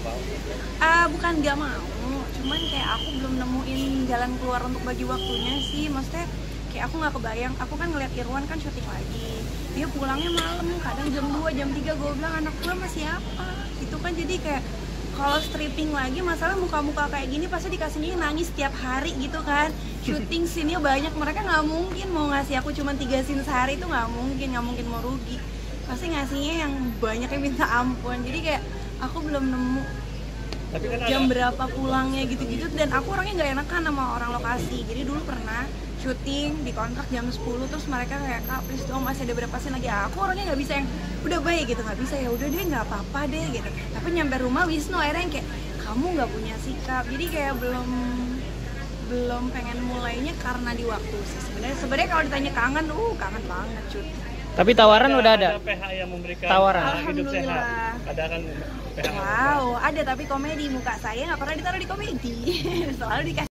nggak mau? Bukan nggak mau, cuman kayak aku belum nemuin jalan keluar untuk bagi waktunya sih. Maksudnya kayak aku nggak kebayang, aku kan ngeliat Irwan kan syuting lagi, dia pulangnya malam, kadang jam 2, jam 3, gue bilang anak gue masih apa gitu kan. Jadi kayak kalau stripping lagi, masalah muka-muka kayak gini pasti dikasihnya nangis setiap hari gitu kan. Syuting scene-nya banyak, mereka nggak mungkin mau ngasih aku cuma 3 scene sehari, itu nggak mungkin mau rugi, pasti ngasihnya yang banyak yang minta ampun. Jadi kayak aku belum nemu Tapi kan jam berapa pulangnya gitu-gitu, dan aku orangnya nggak enakan sama orang lokasi. Jadi dulu pernah syuting di kontrak jam 10, terus mereka kayak, "Kak, please dong, masih ada berapa scene lagi." Aku orangnya nggak bisa yang udah baik gitu, nggak bisa ya udah deh nggak apa-apa deh gitu. Tapi nyampe rumah Wisnu akhirnya yang kayak, "Kamu nggak punya sikap." Jadi kayak belum pengen mulainya karena di waktu sih sebenarnya. Kalau ditanya kangen banget cut. Tapi tawaran udah ada. PH yang memberikan Tawaran. hidup sehat. Alhamdulillah. Ada kan PH. Wow, ada, tapi komedi. Muka saya nggak pernah ditaruh di komedi. Selalu dikasih